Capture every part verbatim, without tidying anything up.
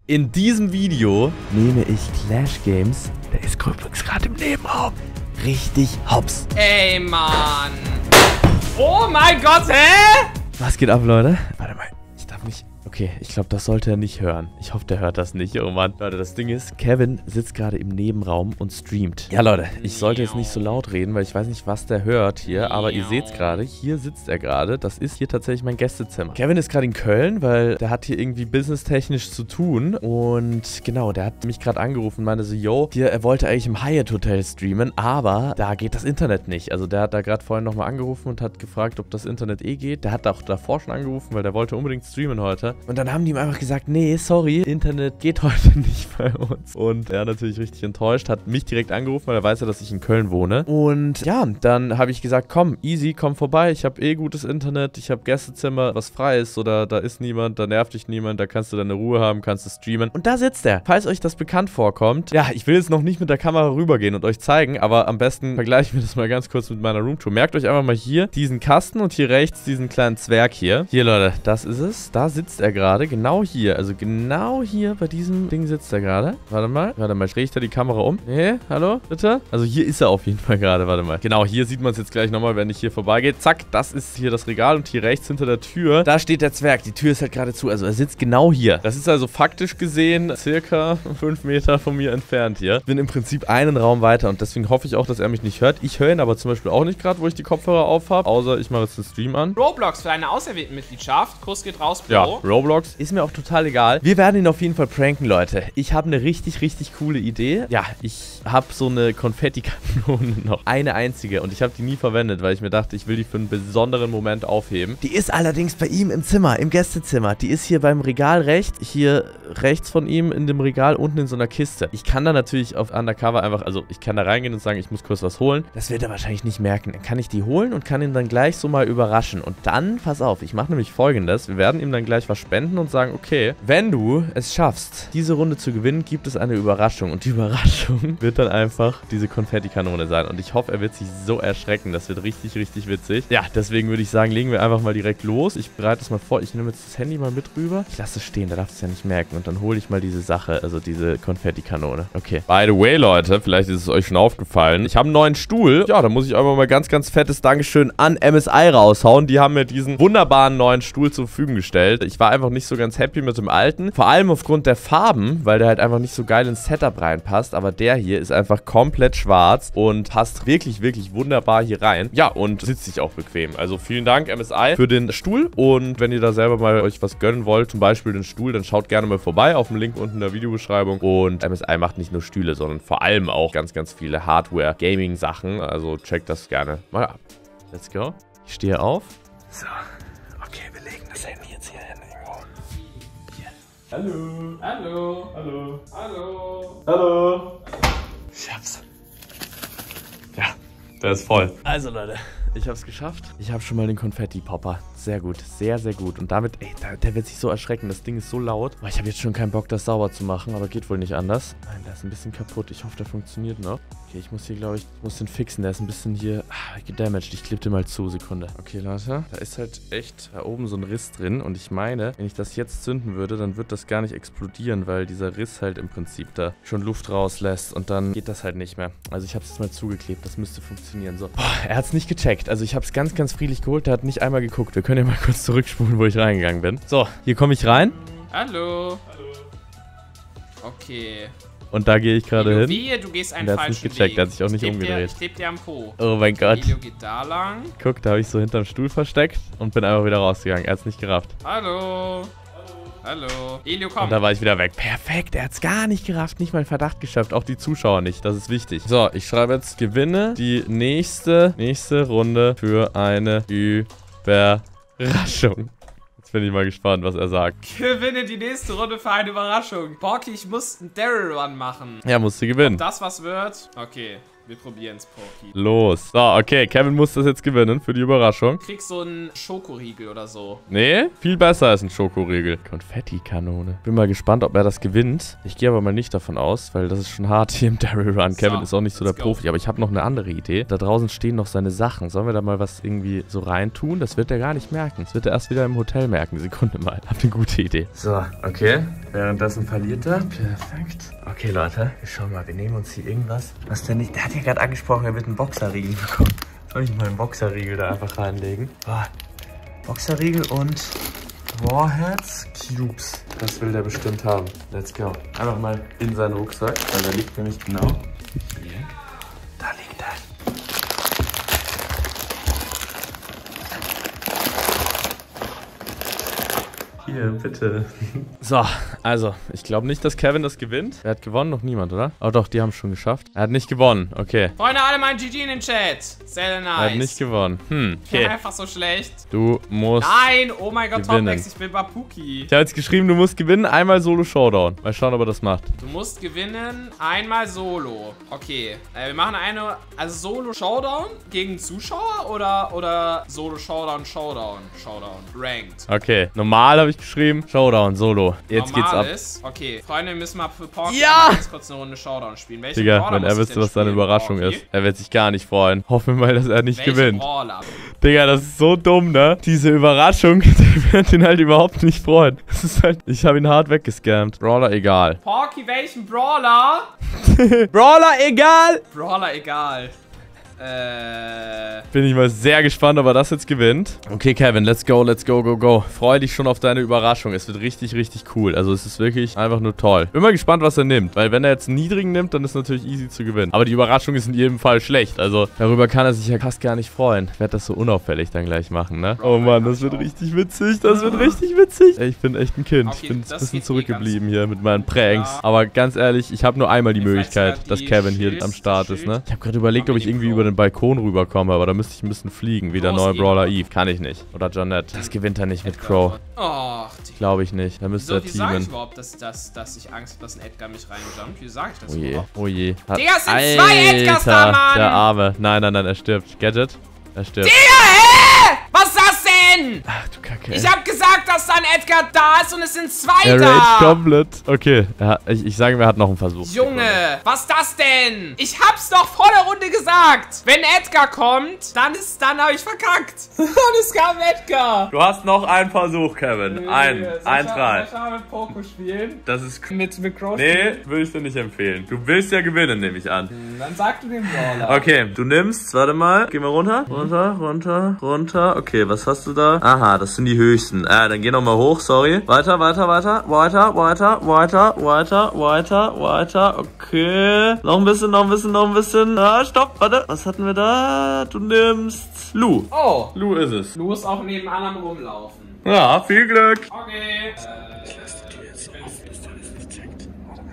In diesem Video nehme ich Clash Games, der ist übrigens gerade im Nebenraum, richtig hops. Ey, Mann. Oh mein Gott, hä? Was geht ab, Leute? Warte mal, ich darf nicht... Okay, ich glaube, das sollte er nicht hören. Ich hoffe, der hört das nicht. Oh Mann. Leute, das Ding ist, Kevin sitzt gerade im Nebenraum und streamt. Ja, Leute, ich sollte jetzt nicht so laut reden, weil ich weiß nicht, was der hört hier. Aber ihr seht es gerade, hier sitzt er gerade. Das ist hier tatsächlich mein Gästezimmer. Kevin ist gerade in Köln, weil der hat hier irgendwie businesstechnisch zu tun. Und genau, der hat mich gerade angerufen und meinte so, yo, hier, er wollte eigentlich im Hyatt Hotel streamen, aber da geht das Internet nicht. Also der hat da gerade vorhin nochmal angerufen und hat gefragt, ob das Internet eh geht. Der hat auch davor schon angerufen, weil der wollte unbedingt streamen heute. Und dann haben die ihm einfach gesagt, nee, sorry, Internet geht heute nicht bei uns. Und er natürlich richtig enttäuscht, hat mich direkt angerufen, weil er weiß ja, dass ich in Köln wohne. Und ja, dann habe ich gesagt, komm, easy, komm vorbei. Ich habe eh gutes Internet, ich habe Gästezimmer, was frei ist oder da ist niemand, da nervt dich niemand, da kannst du deine Ruhe haben, kannst du streamen. Und da sitzt er. Falls euch das bekannt vorkommt, ja, ich will jetzt noch nicht mit der Kamera rübergehen und euch zeigen, aber am besten vergleichen wir das mal ganz kurz mit meiner Roomtour. Merkt euch einfach mal hier diesen Kasten und hier rechts diesen kleinen Zwerg hier. Hier, Leute, das ist es. Da sitzt er gerade. Genau hier, also genau hier bei diesem Ding sitzt er gerade. Warte mal, warte mal, drehe ich da die Kamera um. Nee, hallo, bitte? Also hier ist er auf jeden Fall gerade, warte mal. Genau, hier sieht man es jetzt gleich nochmal, wenn ich hier vorbeigehe. Zack, das ist hier das Regal und hier rechts hinter der Tür, da steht der Zwerg. Die Tür ist halt gerade zu, also er sitzt genau hier. Das ist also faktisch gesehen circa fünf Meter von mir entfernt hier. Ich bin im Prinzip einen Raum weiter und deswegen hoffe ich auch, dass er mich nicht hört. Ich höre ihn aber zum Beispiel auch nicht gerade, wo ich die Kopfhörer auf habe, außer ich mache jetzt den Stream an. Roblox für eine auserwählten Mitgliedschaft. Kuss geht raus, Bro. Ja, Roblox ist mir auch total egal. Wir werden ihn auf jeden Fall pranken, Leute. Ich habe eine richtig, richtig coole Idee. Ja, ich habe so eine Konfettikanone noch. Eine einzige. Und ich habe die nie verwendet, weil ich mir dachte, ich will die für einen besonderen Moment aufheben. Die ist allerdings bei ihm im Zimmer, im Gästezimmer. Die ist hier beim Regal rechts. Hier rechts von ihm in dem Regal unten in so einer Kiste. Ich kann da natürlich auf Undercover einfach, also ich kann da reingehen und sagen, ich muss kurz was holen. Das wird er wahrscheinlich nicht merken. Dann kann ich die holen und kann ihn dann gleich so mal überraschen. Und dann, pass auf, ich mache nämlich Folgendes. Wir werden ihm dann gleich was spenden und sagen, okay, wenn du es schaffst, diese Runde zu gewinnen, gibt es eine Überraschung. Und die Überraschung wird dann einfach diese Konfettikanone sein. Und ich hoffe, er wird sich so erschrecken. Das wird richtig, richtig witzig. Ja, deswegen würde ich sagen, legen wir einfach mal direkt los. Ich bereite es mal vor. Ich nehme jetzt das Handy mal mit rüber. Ich lasse es stehen, da darf es ja nicht merken. Und dann hole ich mal diese Sache, also diese Konfettikanone. Okay. By the way, Leute, vielleicht ist es euch schon aufgefallen. Ich habe einen neuen Stuhl. Ja, da muss ich einfach mal ganz, ganz fettes Dankeschön an M S I raushauen. Die haben mir diesen wunderbaren neuen Stuhl zur Verfügung gestellt. Ich war einfach nicht so ganz happy mit dem alten. Vor allem aufgrund der Farben, weil der halt einfach nicht so geil ins Setup reinpasst. Aber der hier ist einfach komplett schwarz und passt wirklich, wirklich wunderbar hier rein. Ja, und sitzt sich auch bequem. Also vielen Dank, M S I, für den Stuhl. Und wenn ihr da selber mal euch was gönnen wollt, zum Beispiel den Stuhl, dann schaut gerne mal vorbei auf dem Link unten in der Videobeschreibung. Und M S I macht nicht nur Stühle, sondern vor allem auch ganz, ganz viele Hardware-Gaming-Sachen. Also checkt das gerne mal ab. Let's go. Ich stehe auf. So. Okay, wir legen das Handy jetzt hier hin. Hier. Hallo. Hallo. Hallo. Hallo. Hallo. Ich hab's. Ja, der ist voll. Also Leute, ich hab's geschafft. Ich habe schon mal den Konfetti-Popper. Sehr gut, sehr, sehr gut. Und damit, ey, der, der wird sich so erschrecken. Das Ding ist so laut. Aber ich habe jetzt schon keinen Bock, das sauber zu machen. Aber geht wohl nicht anders. Nein, der ist ein bisschen kaputt. Ich hoffe, der funktioniert noch. Okay, ich muss hier, glaube ich, ich muss den fixen. Der ist ein bisschen hier ah, gedamaged. Ich klippe den mal zu. Sekunde. Okay, Leute. Da ist halt echt da oben so ein Riss drin. Und ich meine, wenn ich das jetzt zünden würde, dann wird das gar nicht explodieren, weil dieser Riss halt im Prinzip da schon Luft rauslässt. Und dann geht das halt nicht mehr. Also ich habe es jetzt mal zugeklebt. Das müsste funktionieren. So. Boah, er hat es nicht gecheckt. Also ich habe es ganz, ganz friedlich geholt. Der hat nicht einmal geguckt. Wir können ja mal kurz zurückspulen, wo ich reingegangen bin. So, hier komme ich rein. Hallo. Hallo. Okay. Und da gehe ich gerade hin. Wehe, du gehst einen der hat falschen nicht gecheckt, Weg. der hat sich auch nicht ich umgedreht. Dir, ich kleb dir am Po. Oh mein Gott. Elio geht da lang. Guck, da habe ich so hinterm Stuhl versteckt und bin einfach wieder rausgegangen. Er hat es nicht gerafft. Hallo. Hallo. Elio, komm. Und da war ich wieder weg. Perfekt, er hat es gar nicht gerafft, nicht mal Verdacht geschöpft. Auch die Zuschauer nicht, das ist wichtig. So, ich schreibe jetzt, gewinne die nächste, nächste Runde für eine Überraschung. Jetzt bin ich mal gespannt, was er sagt. Gewinne die nächste Runde für eine Überraschung. Borki, ich muss einen Daryl Run machen. Ja, musst du gewinnen. Ob das was wird? Okay. Wir probieren's, Porky. Los. So, okay. Kevin muss das jetzt gewinnen für die Überraschung. Du kriegst so einen Schokoriegel oder so. Nee, viel besser als ein Schokoriegel. Konfettikanone. Bin mal gespannt, ob er das gewinnt. Ich gehe aber mal nicht davon aus, weil das ist schon hart hier im Daryl Run. Kevin so, ist auch nicht so der Profi, aber ich habe noch eine andere Idee. Da draußen stehen noch seine Sachen. Sollen wir da mal was irgendwie so reintun? Das wird er gar nicht merken. Das wird er erst wieder im Hotel merken. Sekunde mal. Hab eine gute Idee. So, okay. Währenddessen verliert er. Perfekt. Okay, Leute. Wir schauen mal. Wir nehmen uns hier irgendwas. Was denn nicht? Der hat ja gerade angesprochen, er wird einen Boxerriegel bekommen. Soll ich mal einen Boxerriegel da einfach reinlegen? Oh. Boxerriegel und Warheads Cubes. Das will der bestimmt haben. Let's go. Einfach mal in seinen Rucksack, weil der liegt nämlich genau hier. Da liegt er. Hier, bitte. So, also, ich glaube nicht, dass Kevin das gewinnt. Wer hat gewonnen? Noch niemand, oder? Oh doch, die haben es schon geschafft. Er hat nicht gewonnen, okay. Freunde, alle mal ein G G in den Chat. Sehr nice. Er hat nicht gewonnen. Hm, okay. Ich bin einfach so schlecht. Du musst Nein, oh mein Gott, gewinnen. Toplex, ich bin Bapuki. Ich habe jetzt geschrieben, du musst gewinnen, einmal Solo-Showdown. Mal schauen, ob er das macht. Du musst gewinnen, einmal Solo. Okay, äh, wir machen eine, also Solo-Showdown gegen Zuschauer oder, oder Solo-Showdown, Showdown, Showdown, Ranked. Okay, normal habe ich geschrieben, Showdown, Solo. Jetzt Normal geht's ab. Ist, okay, Freunde, wir müssen mal für Porky Ja! ganz kurz eine Runde Showdown spielen. Welchen Digga, Brawler wenn er muss ich wüsste, denn was seine spielen, Überraschung Porky? ist. Er wird sich gar nicht freuen. Hoffen wir mal, dass er nicht Welchen gewinnt. Brawler? Digga, das ist so dumm, ne? Diese Überraschung, die wird ihn halt überhaupt nicht freuen. Das ist halt, ich habe ihn hart weggescammt. Brawler egal. Porky, welchen Brawler? Brawler egal! Brawler egal. Äh. Bin ich mal sehr gespannt, ob er das jetzt gewinnt. Okay, Kevin, let's go, let's go, go, go. Freu dich schon auf deine Überraschung. Es wird richtig, richtig cool. Also es ist wirklich einfach nur toll. Bin mal gespannt, was er nimmt. Weil wenn er jetzt einen niedrigen nimmt, dann ist es natürlich easy zu gewinnen. Aber die Überraschung ist in jedem Fall schlecht. Also darüber kann er sich ja fast gar nicht freuen. Ich werde das so unauffällig dann gleich machen, ne? Oh Mann, das wird richtig witzig. Das wird richtig witzig. Ey, ich bin echt ein Kind. Ich bin ein bisschen zurückgeblieben hier mit meinen Pranks. Aber ganz ehrlich, ich habe nur einmal die Möglichkeit, dass Kevin hier am Start ist, ne? Ich habe gerade überlegt, ob ich irgendwie über den Balkon rüberkomme, aber da müsste ich ein bisschen fliegen, wie der neue Brawler Eve. Kann ich nicht. Oder Jeanette. Das gewinnt er nicht mit Crow. Oh, Glaube ich nicht. Da müsste er teamen. Wie sage ich teamen. überhaupt, dass, dass, dass ich Angst habe, dass ein Edgar mich reinjumpt? Wie sage ich das Oh je, überhaupt? oh je. Hat Digga, es sind zwei Edgars da, Mann! Der Arme. Nein, nein, nein, er stirbt. Gadget. Er stirbt. Digga, hä? Was ist das denn? Ach du Kacke. Ich hab gesagt, dass da ein Edgar da ist und es sind zwei Er da. rage komplett. Okay, er hat, ich, ich sage, er hat noch einen Versuch. Junge, was ist das denn? Ich hab's doch vor der Runde gesagt. Wenn Edgar kommt, dann ist, dann hab ich verkackt. Und es kam Edgar. Du hast noch einen Versuch, Kevin. Ein, eins rein. Soll ich mit Poco spielen? Das ist... Mit, mit Crow Nee, würde ich dir nicht empfehlen. Du willst ja gewinnen, nehme ich an. Dann sag du den Brawler. Okay, du nimmst, warte mal, geh mal runter, runter, runter, runter. Okay, was hast du da? Aha, das sind die höchsten. Ah, dann geh nochmal hoch, sorry. Weiter, weiter, weiter, weiter, weiter, weiter, weiter, weiter, weiter. Okay. Noch ein bisschen, noch ein bisschen, noch ein bisschen. Ah, stopp, warte. Was hatten wir da? Du nimmst Lu. Oh, Lu ist es. du musst auch neben anderen rumlaufen. Ja, viel Glück. Okay. Äh, ich lasse die Tür jetzt auf, dass der das nicht checkt.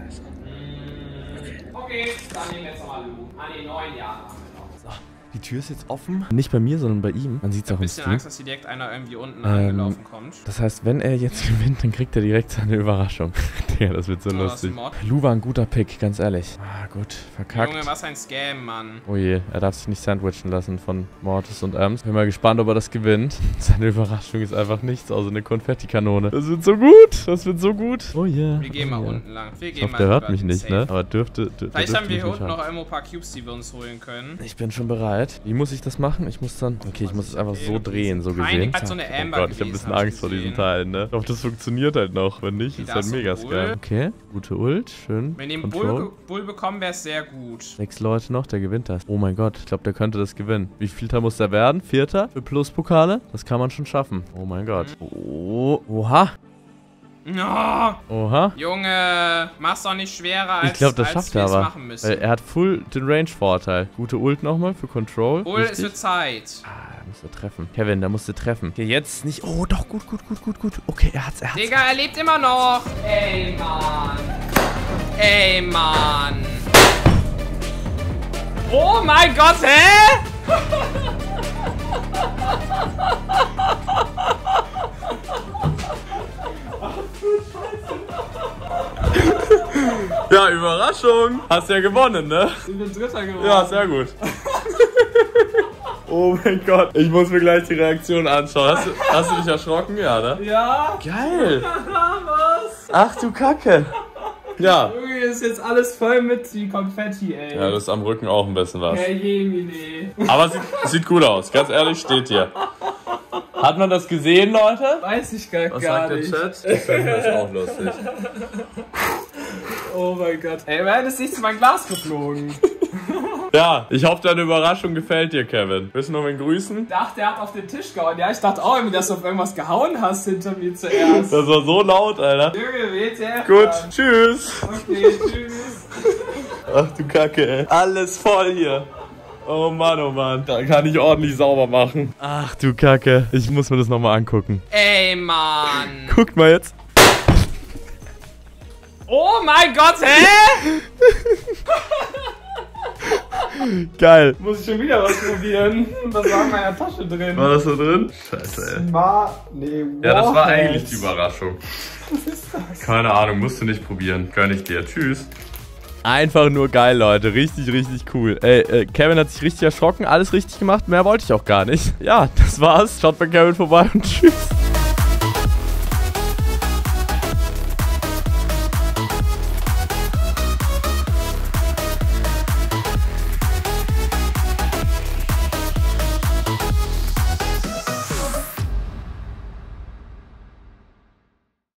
Okay, dann nehmen wir jetzt nochmal Lu. Ah, nee, neun Jahre haben wir noch. Die Tür ist jetzt offen. Nicht bei mir, sondern bei ihm. Man sieht es auch im Bisschen Stream. Angst, dass hier direkt einer irgendwie unten Ähm, angelaufen kommt. Das heißt, wenn er jetzt gewinnt, dann kriegt er direkt seine Überraschung. Digga, das wird so Oh, das ist lustig. ein Mod. Lu war ein guter Pick, ganz ehrlich. Ah, gut. Verkackt. Junge, was ein Scam, Mann. Oh je, er darf sich nicht sandwichen lassen von Mortis und Ems. Bin mal gespannt, ob er das gewinnt. Seine Überraschung ist einfach nichts, außer eine Konfettikanone. Das wird so gut. Das wird so gut. Oh yeah. Wir gehen oh mal yeah. unten lang. Wir Ich gehen hoffe, mal der hört über mich den nicht, Safe. ne? Aber dürfte... dürfte Vielleicht haben wir hier unten haben. noch irgendwo ein paar Cubes, die wir uns holen können. Ich bin schon bereit. Wie muss ich das machen? Ich muss dann... Okay, ich muss es einfach so drehen, so Keine- gesehen. hat so eine Oh Amber Gott, ich habe ein gewesen, bisschen hab ich Angst vor diesen gesehen. Teilen, ne? Ich hoffe, das funktioniert halt noch. Wenn nicht, Okay, ist da halt ist mega so scam. Bull. Okay, gute Ult. Schön. Wenn wir den Control. Bull, Bull bekommen, wäre es sehr gut. Sechs Leute noch, der gewinnt das. Oh mein Gott, ich glaube, der könnte das gewinnen. Wie vielter muss der werden? Vierter für Pluspokale? Das kann man schon schaffen. Oh mein Gott. Oh, oha. No, Oha. Junge, mach's doch nicht schwerer, als, Ich glaube, das als schafft wir er es aber. machen müssen. Weil er hat full den Range-Vorteil. Gute Ult nochmal für Control. Bull, es Richtig. wird Zeit. Ah, da muss er treffen. Kevin, da musst du treffen. Okay, jetzt nicht. Oh, doch, gut, gut, gut, gut, gut. Okay, er hat's, er hat's. Digga, er lebt immer noch. Ey, Mann. Ey, Mann. Oh mein Gott, hä? Ja, Überraschung. Hast ja gewonnen, ne? Ich bin Dritter geworden. Ja, sehr gut. Oh mein Gott, ich muss mir gleich die Reaktion anschauen. Hast du, hast du dich erschrocken? Ja, ne? Ja. Geil. Was? Ach du Kacke. Ja. Junge, ist jetzt alles voll mit die Konfetti, ey. Ja, das ist am Rücken auch ein bisschen was. Herr Jemine. Aber sieht, sieht gut aus. Ganz ehrlich, steht hier. Hat man das gesehen, Leute? Weiß ich gar, Was gar sagt nicht. der Chat? Ich finde das auch lustig. Oh mein Gott. Ey, wer ist nicht zu meinem Glas geflogen? Ja, ich hoffe, deine Überraschung gefällt dir, Kevin. Willst du noch wen grüßen? Ich dachte, er hat auf den Tisch gehauen. Ja, ich dachte auch, dass du auf irgendwas gehauen hast hinter mir zuerst. Das war so laut, Alter. Junge, W T F. Gut, Mann. tschüss. Okay, tschüss. Ach du Kacke, ey. Alles voll hier. Oh Mann, oh Mann. Da kann ich ordentlich sauber machen. Ach du Kacke. Ich muss mir das nochmal angucken. Ey, Mann. Guckt mal jetzt. Oh mein Gott, hä? Geil. Muss ich schon wieder was probieren? Das war in meiner Tasche drin. War das so drin? Scheiße, ey. Ma nee, Ja, das war Warheads. eigentlich die Überraschung. Was ist das? Keine Ahnung, musst du nicht probieren. Gönn ich dir. Tschüss. Einfach nur geil, Leute. Richtig, richtig cool. Ey, äh, Kevin hat sich richtig erschrocken. Alles richtig gemacht. Mehr wollte ich auch gar nicht. Ja, das war's. Schaut bei Kevin vorbei und tschüss.